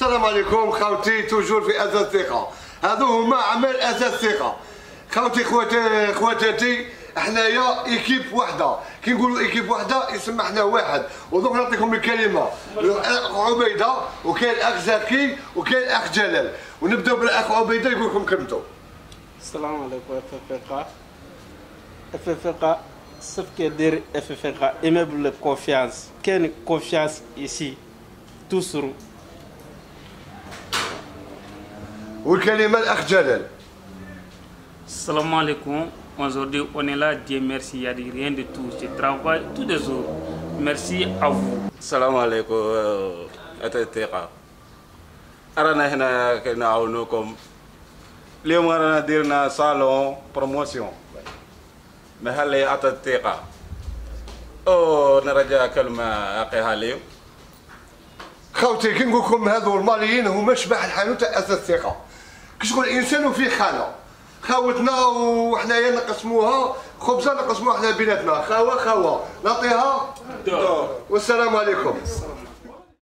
السلام عليكم خوتي، توجور في اساس الثقه. هذو هما اعمال اساس الثقه. خوتي خواتاتي، حنايا ايكيب وحده، كي نقولوا ايكيب وحده يسمى حنا واحد. ودوك نعطيكم الكلمه، الاخ عبيده وكاين الاخ زكي وكاين الاخ جلال، ونبداو بالاخ عبيده يقول لكم كلمته. السلام عليكم FFK. Sauf que dire FFK, aimable confiance. Quelle confiance ici, tout sur. والكلمه الاخ جلال. Salam alaikum. Aujourd'hui, on est là. Dieu merci. Il n'y a rien de tout. Je travaille tous les jours. Merci à vous. Salam alaikum. أتتقى. أرانا هنا كنعاونوكم. اليوم رانا درنا صالون بروموسيون. محلي أتتقى. أو نرجع كلمة أقيها اليوم. خوتي كي نقول لكم هذو الماليين هما شبح الحانوت تاع اساس الثقه. كي شغل الانسان وفيه خانه. خاوتنا وحنايا نقسموها خبزه، نقسموها حنا بيناتنا، خاوه نعطيها دور. والسلام عليكم.